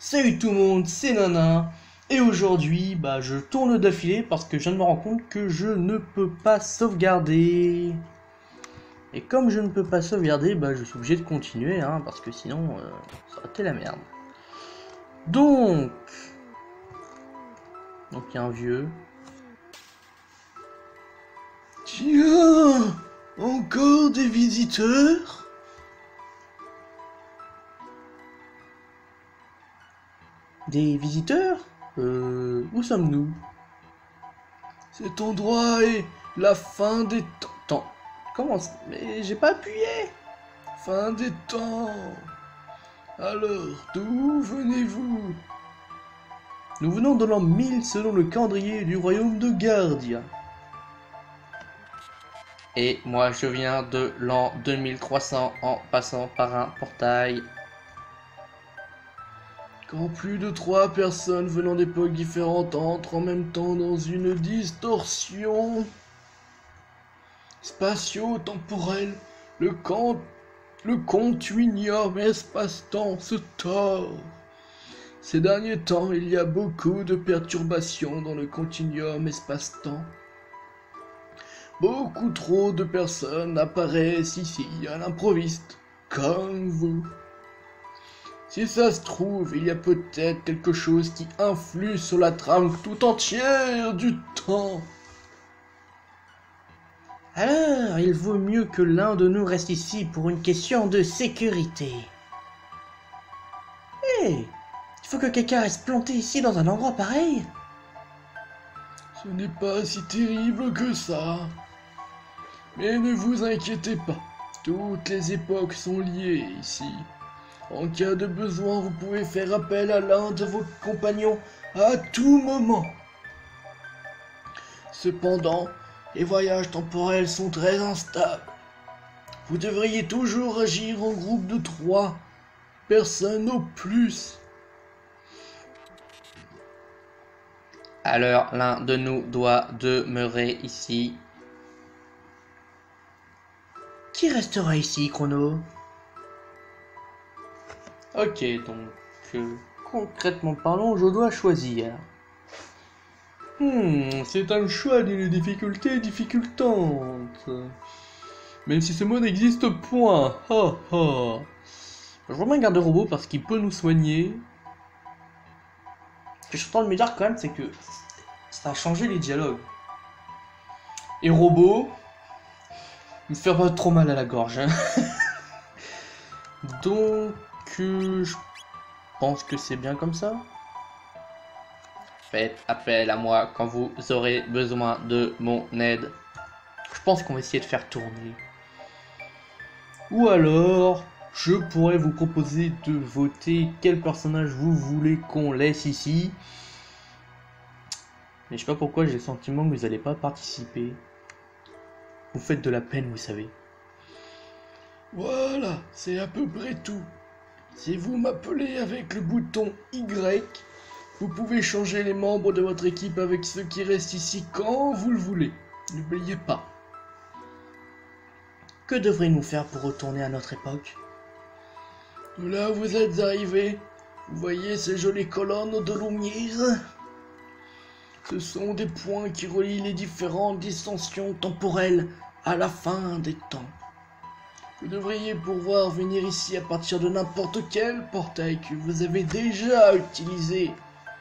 Salut tout le monde, c'est Nana. Et aujourd'hui, je tourne d'affilée parce que je viens de me rendre compte que je ne peux pas sauvegarder. Et comme je ne peux pas sauvegarder, je suis obligé de continuer, parce que sinon, ça aurait été la merde. Donc, il y a un vieux. Tiens, encore des visiteurs? Des visiteurs? Où sommes-nous? Cet endroit est la fin des temps. Comment? Mais j'ai pas appuyé. Fin des temps. Alors, d'où venez-vous? Nous venons de l'an 1000 selon le calendrier du royaume de Gardia. Et moi je viens de l'an 2300 en passant par un portail. Quand plus de 3 personnes venant d'époques différentes entrent en même temps dans une distorsion spatio-temporelle, le continuum espace-temps se tord. Ces derniers temps, il y a beaucoup de perturbations dans le continuum espace-temps. Beaucoup trop de personnes apparaissent ici à l'improviste, comme vous. Si ça se trouve, il y a peut-être quelque chose qui influe sur la trame tout entière du temps. Alors, il vaut mieux que l'un de nous reste ici pour une question de sécurité. Hé, il faut que quelqu'un reste planté ici dans un endroit pareil. Ce n'est pas si terrible que ça. Mais ne vous inquiétez pas, toutes les époques sont liées ici. En cas de besoin, vous pouvez faire appel à l'un de vos compagnons à tout moment. Cependant, les voyages temporels sont très instables. Vous devriez toujours agir en groupe de 3 personnes au plus. Alors, l'un de nous doit demeurer ici. Qui restera ici, Chrono? Ok, donc, concrètement parlant, je dois choisir. C'est un choix d'une difficulté difficultante. Même si ce mot n'existe point. Ha ha. Je vois bien garder robot parce qu'il peut nous soigner. Ce que je suis en train de me dire quand même, c'est que ça a changé les dialogues. Et robot, me faire pas trop mal à la gorge. Donc, je pense que c'est bien comme ça. Faites appel à moi quand vous aurez besoin de mon aide. Je pense qu'on va essayer de faire tourner. Ou alors, je pourrais vous proposer de voter quel personnage vous voulez qu'on laisse ici. Mais je sais pas pourquoi j'ai le sentiment que vous n'allez pas participer. Vous faites de la peine, vous savez. Voilà, c'est à peu près tout. Si vous m'appelez avec le bouton Y, vous pouvez changer les membres de votre équipe avec ceux qui restent ici quand vous le voulez. N'oubliez pas. Que devrions-nous faire pour retourner à notre époque? De là où vous êtes arrivés, vous voyez ces jolies colonnes de lumière? Ce sont des points qui relient les différentes distensions temporelles à la fin des temps. Vous devriez pouvoir venir ici à partir de n'importe quel portail que vous avez déjà utilisé.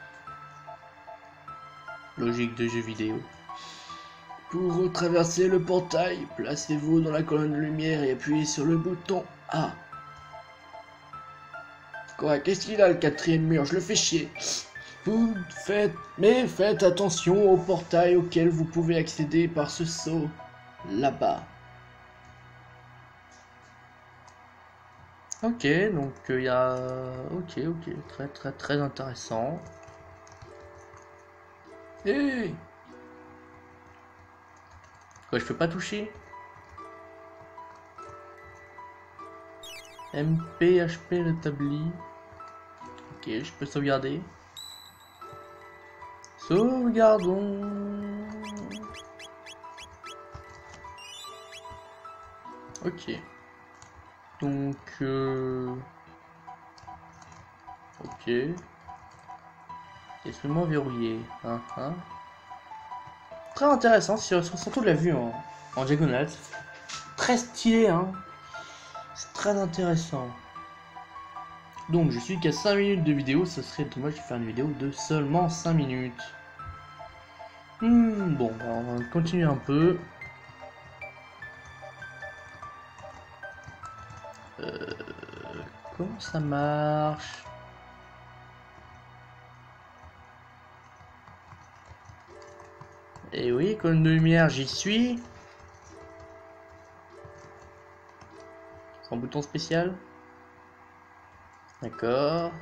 Logique de jeu vidéo. Pour traverser le portail, placez-vous dans la colonne de lumière et appuyez sur le bouton A. Quoi, qu'est-ce qu'il a le 4e mur? Je le fais chier. Mais faites attention au portail auquel vous pouvez accéder par ce saut là-bas. Ok, donc il y a... Ok, très intéressant. Hey! Quoi, je peux pas toucher? MP, HP rétabli. Ok, je peux sauvegarder. Sauvegardons. Ok. Donc, ok. Instrument verrouillé. Très intéressant, surtout de la vue en diagonale. Très stylé, hein. C'est très intéressant. Donc je suis qu'à 5 minutes de vidéo, ce serait dommage de faire une vidéo de seulement 5 minutes. Bon, on va continuer un peu. Comment ça marche? Et oui, colonne de lumière, j'y suis. C'est un bouton spécial. D'accord.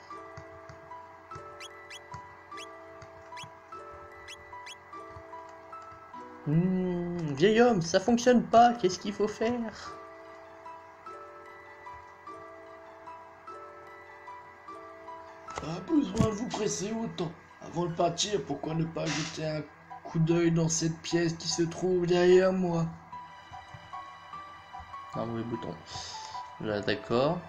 Vieil homme, ça fonctionne pas, qu'est-ce qu'il faut faire? Pas besoin de vous presser autant. Avant de partir, pourquoi ne pas jeter un coup d'œil dans cette pièce qui se trouve derrière moi? Un mauvais bouton. Là, d'accord.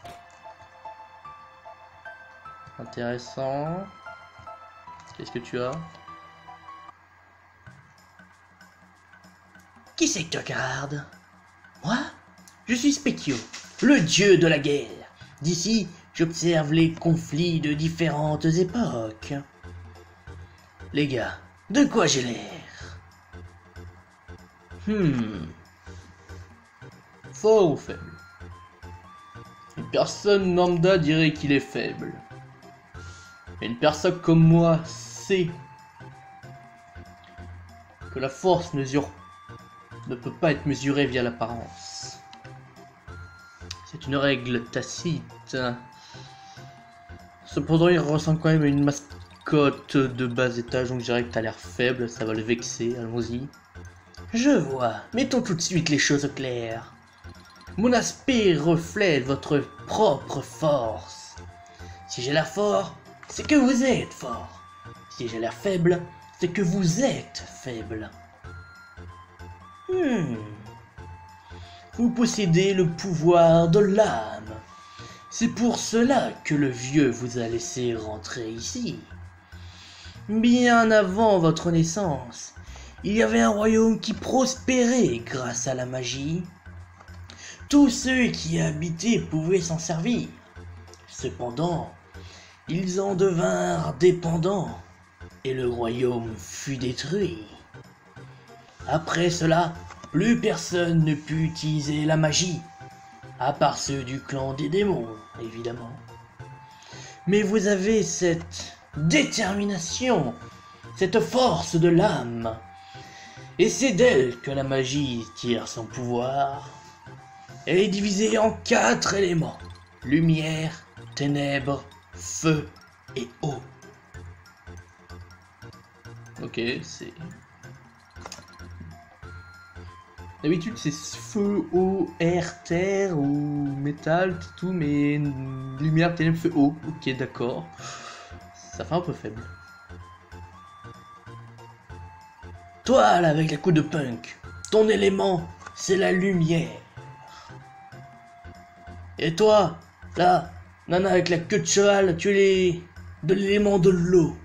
Intéressant. Qu'est-ce que tu as? Qui c'est que tu regardes? Moi? Je suis Specchio, le dieu de la guerre. D'ici, j'observe les conflits de différentes époques. Les gars, de quoi j'ai l'air? Fort ou faible? Une personne lambda dirait qu'il est faible. Mais une personne comme moi sait que la force ne peut pas être mesurée via l'apparence. C'est une règle tacite. Cependant, il ressemble quand même à une mascotte de bas étage, donc je dirais que t'as l'air faible, ça va le vexer, allons-y. Je vois, mettons tout de suite les choses au clair. Mon aspect reflète votre propre force. Si j'ai l'air fort, c'est que vous êtes fort. Si j'ai l'air faible, c'est que vous êtes faible. Vous possédez le pouvoir de l'âme. C'est pour cela que le vieux vous a laissé rentrer ici. Bien avant votre naissance, il y avait un royaume qui prospérait grâce à la magie. Tous ceux qui y habitaient pouvaient s'en servir. Cependant, ils en devinrent dépendants et le royaume fut détruit. Après cela, plus personne ne put utiliser la magie, à part ceux du clan des démons, évidemment. Mais vous avez cette détermination, cette force de l'âme, et c'est d'elle que la magie tire son pouvoir. Elle est divisée en 4 éléments: lumière, ténèbres, feu et eau. Ok, c'est... D'habitude c'est feu, eau, air, terre ou métal, tout, mais lumière, ténèbres, feu, eau. Ok, d'accord. Ça fait un peu faible. Toi, là, avec la coupe de punk, ton élément, c'est la lumière. Et toi, là, nana avec la queue de cheval, tu es de l'élément de l'eau.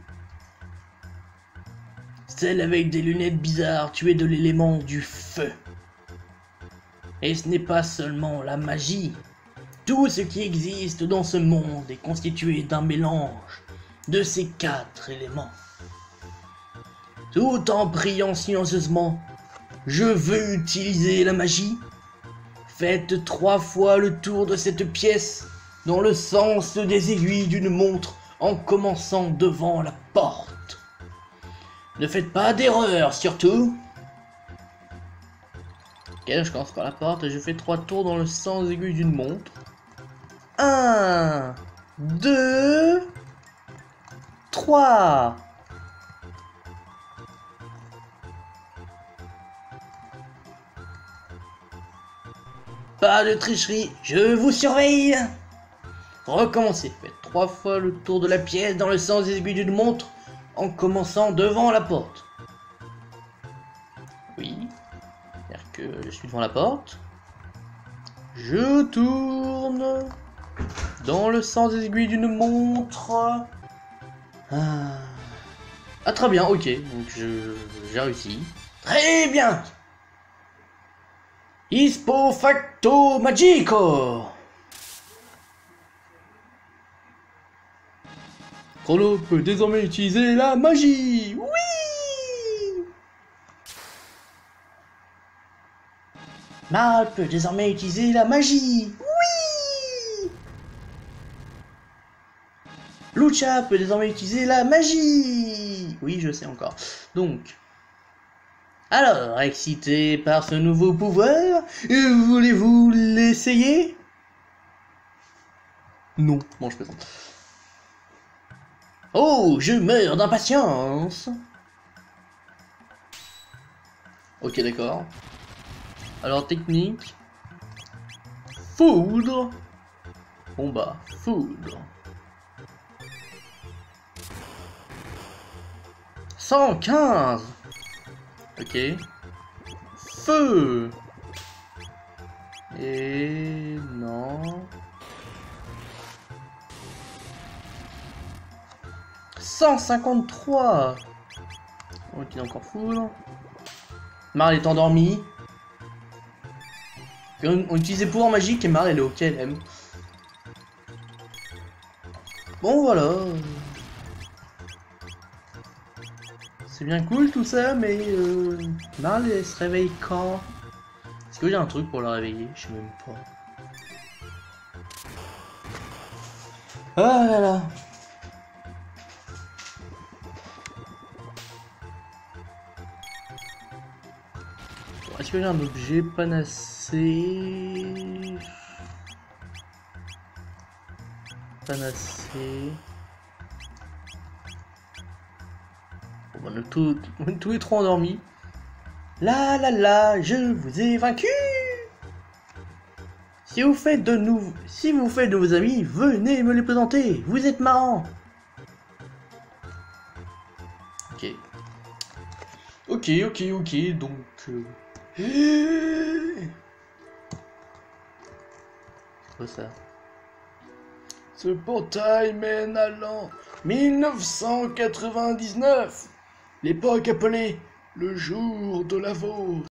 Celle avec des lunettes bizarres, tu es de l'élément du feu. Et ce n'est pas seulement la magie. Tout ce qui existe dans ce monde est constitué d'un mélange de ces 4 éléments. Tout en priant silencieusement, je veux utiliser la magie. Faites 3 fois le tour de cette pièce dans le sens des aiguilles d'une montre en commençant devant la porte. Ne faites pas d'erreur surtout. Ok, je commence par la porte et je fais 3 tours dans le sens aiguille d'une montre. 1, 2, 3. Pas de tricherie, je vous surveille. Recommencez, faites 3 fois le tour de la pièce dans le sens des aiguilles d'une montre en commençant devant la porte. Oui, c'est-à-dire que je suis devant la porte. Je tourne dans le sens des aiguilles d'une montre. Ah très bien, ok, donc j'ai réussi. Très bien. Ispo facto magico. Chrono peut désormais utiliser la magie. Oui. Mal peut désormais utiliser la magie. Oui. Lucha peut désormais utiliser la magie. Oui, je sais encore. Donc, alors, excité par ce nouveau pouvoir, voulez-vous l'essayer? Non, bon, je plaisante. Oh, je meurs d'impatience. Ok, d'accord. Alors, technique. Foudre. Bon bah, foudre. 115. Ok. Feu. Et non. 153. Ok, encore foudre. Marle est endormie. On utilisait pouvoir magique et Marle elle est ok, elle aime. Bon voilà. C'est bien cool tout ça, mais Marle elle se réveille quand? Est-ce qu'il y a un truc pour la réveiller? Je sais même pas. Ah là là. Est-ce que j'ai un objet panacée? Panacée. Bon, on est tous les trois endormis. Là là là, je vous ai vaincu. Si vous faites de nouveaux amis, venez me les présenter. Vous êtes marrants. Ok. Ok, donc... C'est quoi ça? Ce portail mène à l'an 1999, l'époque appelée le jour de la vôtre.